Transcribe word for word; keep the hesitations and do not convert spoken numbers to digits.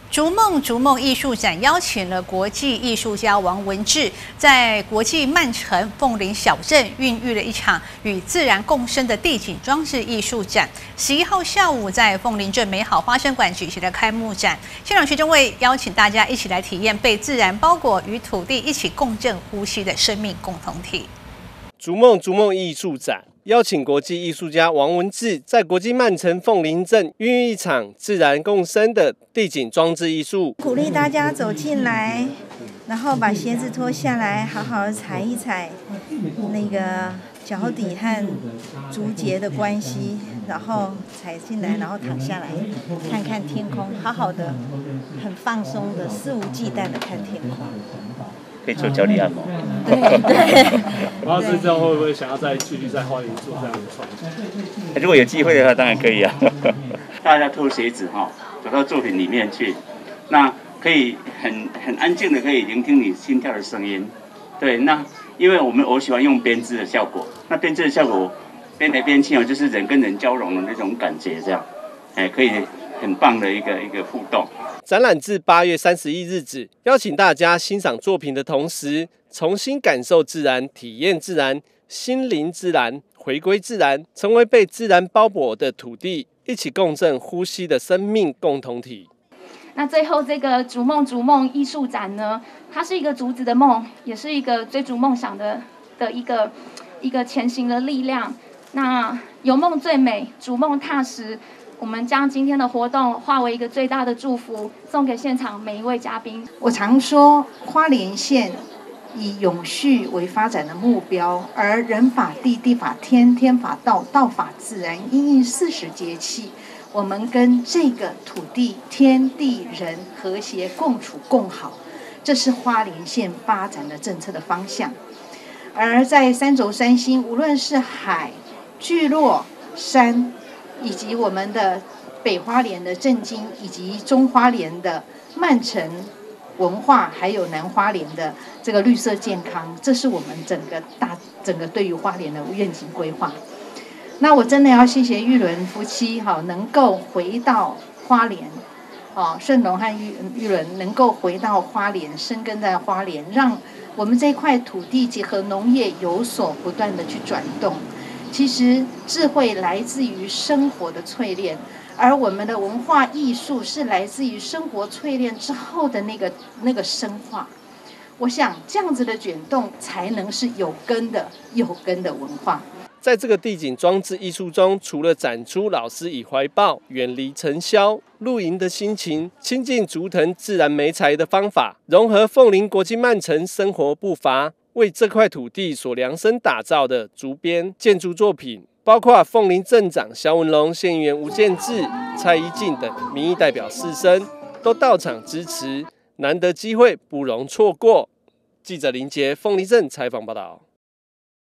逐梦逐梦艺术展邀请了国际艺术家王文志，在国际曼城凤林小镇孕育了一场与自然共生的地景装置艺术展。十一号下午，在凤林镇美好花生馆举行了开幕展。现场徐正伟邀请大家一起来体验被自然包裹与土地一起共振呼吸的生命共同体。 逐梦逐梦艺术展邀请国际艺术家王文志在国际曼城凤林镇孕育一场自然共生的地景装置艺术， 鼓励大家走进来，然后把鞋子脱下来，好好的踩一踩那个脚底和足节的关系，然后踩进来，然后躺下来，看看天空，好好的，很放松的，肆无忌惮的看天空。 可以做脚底按摩。 对对。 然后是这样，会不会想要再继续在花莲做这样的创作？ 如果有机会的话，当然可以啊。大家脱鞋子哈，走到作品里面去，那可以很很安静的可以聆听你心跳的声音。对，那因为我们我喜欢用编织的效果，那编织的效果编来编去哦，就是人跟人交融的那种感觉，这样，哎，可以很棒的一个一个互动。 展览至八月三十一日止，邀请大家欣赏作品的同时，重新感受自然，体验自然，心灵自然，回归自然，成为被自然包裹的土地，一起共振呼吸的生命共同体。 那最后这个逐梦逐梦艺术展呢，它是一个竹子的梦，也是一个追逐梦想的的一个一个前行的力量。那有梦最美，逐梦踏实。我们将今天的活动化为一个最大的祝福，送给现场每一位嘉宾。 我常说，花莲县以永续为发展的目标，而人法地，地法天，天法道，道法自然，因应四时节气，我们跟这个土地、天地人和谐共处共好，这是花莲县发展的政策的方向。而在三轴三星，无论是海、聚落、山，以及我们的北花莲的镇经，以及中花莲的曼城文化，还有南花莲的这个绿色健康，这是我们整个大整个对于花莲的愿景规划。那我真的要谢谢玉伦夫妻哈，能够回到花莲，哦，顺龙和玉玉伦能够回到花莲，生根在花莲，让我们这块土地结合农业有所不断的去转动。其实智慧来自于生活的淬炼，而我们的文化艺术是来自于生活淬炼之后的那个那个深化。我想这样子的卷动才能是有根的有根的文化。 在这个地景装置艺术中，除了展出老师以怀抱远离尘嚣、露营的心情，亲近竹藤自然媒材的方法，融合凤林国际曼城生活步伐，为这块土地所量身打造的竹编建筑作品，包括凤林镇长萧文龙、县议员吴建志、蔡一静等民意代表士绅都到场支持，难得机会不容错过。记者林杰凤林镇采访报道。